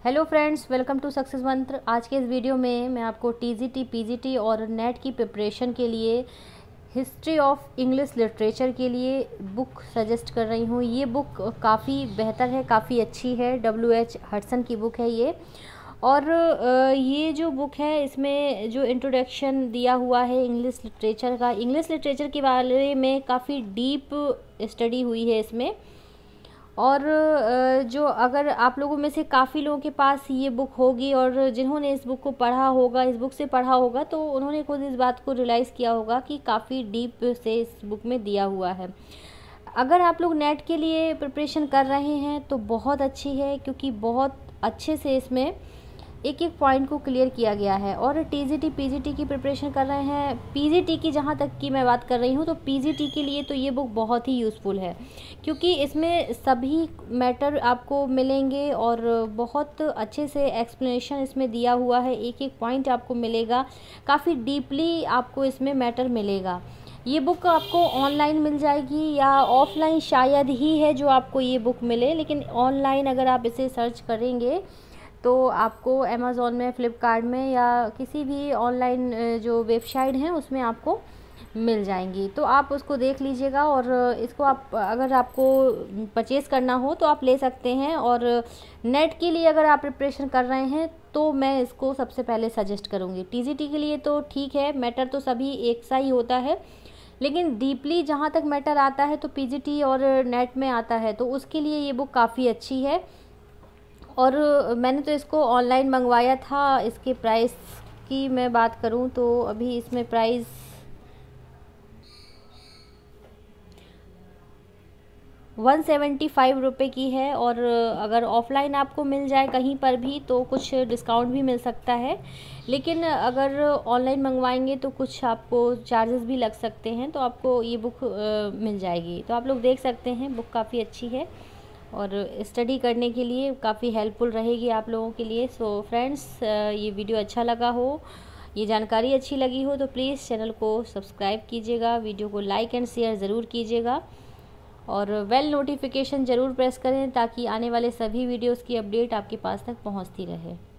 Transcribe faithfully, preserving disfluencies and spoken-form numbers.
Hello friends, welcome to success Mantra. आज के इस वीडियो में मैं आपको टीजीटी, पीजीटी और नेट की प्रिपरेशन के लिए हिस्ट्री ऑफ इंग्लिश लिटरेचर के लिए बुक सजेस्ट कर रही हूँ। ये बुक काफ़ी बेहतर है, काफ़ी अच्छी है। डब्ल्यू एच हडसन की बुक है ये। और ये जो बुक है इसमें जो इंट्रोडक्शन दिया हुआ है इंग्लिश लिटरेचर का, इंग्लिश लिटरेचर के बारे में काफ़ी डीप स्टडी हुई है इसमें। और जो अगर आप लोगों में से काफ़ी लोगों के पास ये बुक होगी और जिन्होंने इस बुक को पढ़ा होगा, इस बुक से पढ़ा होगा, तो उन्होंने खुद इस बात को रियलाइज़ किया होगा कि काफ़ी डीप से इस बुक में दिया हुआ है। अगर आप लोग नेट के लिए प्रिपरेशन कर रहे हैं तो बहुत अच्छी है, क्योंकि बहुत अच्छे से इसमें एक एक पॉइंट को क्लियर किया गया है। और टीजीटी, पीजीटी की प्रिपरेशन कर रहे हैं, पीजीटी की जहाँ तक की मैं बात कर रही हूँ, तो पीजीटी के लिए तो ये बुक बहुत ही यूज़फुल है, क्योंकि इसमें सभी मैटर आपको मिलेंगे और बहुत अच्छे से एक्सप्लेनेशन इसमें दिया हुआ है। एक एक पॉइंट आपको मिलेगा, काफ़ी डीपली आपको इसमें मैटर मिलेगा। ये बुक आपको ऑनलाइन मिल जाएगी या ऑफलाइन शायद ही है जो आपको ये बुक मिले, लेकिन ऑनलाइन अगर आप इसे सर्च करेंगे तो आपको अमेज़ॉन में, फ्लिपकार्ट में या किसी भी ऑनलाइन जो वेबसाइट हैं उसमें आपको मिल जाएंगी। तो आप उसको देख लीजिएगा और इसको आप अगर आपको परचेज़ करना हो तो आप ले सकते हैं। और नेट के लिए अगर आप प्रिपरेशन कर रहे हैं तो मैं इसको सबसे पहले सजेस्ट करूँगी। टीजीटी के लिए तो ठीक है, मैटर तो सभी एक सा ही होता है, लेकिन डीपली जहाँ तक मैटर आता है तो पीजीटी और नेट में आता है, तो उसके लिए ये बुक काफ़ी अच्छी है। और मैंने तो इसको ऑनलाइन मंगवाया था। इसके प्राइस की मैं बात करूं तो अभी इसमें प्राइस वन सेवेंटी फाइव रुपये की है। और अगर ऑफ़लाइन आपको मिल जाए कहीं पर भी तो कुछ डिस्काउंट भी मिल सकता है, लेकिन अगर ऑनलाइन मंगवाएंगे तो कुछ आपको चार्जेस भी लग सकते हैं। तो आपको ये बुक मिल जाएगी, तो आप लोग देख सकते हैं। बुक काफ़ी अच्छी है और स्टडी करने के लिए काफ़ी हेल्पफुल रहेगी आप लोगों के लिए। सो फ्रेंड्स, ये वीडियो अच्छा लगा हो, ये जानकारी अच्छी लगी हो तो प्लीज़ चैनल को सब्सक्राइब कीजिएगा, वीडियो को लाइक एंड शेयर ज़रूर कीजिएगा और बेल नोटिफिकेशन ज़रूर प्रेस करें ताकि आने वाले सभी वीडियोस की अपडेट आपके पास तक पहुंचती रहे।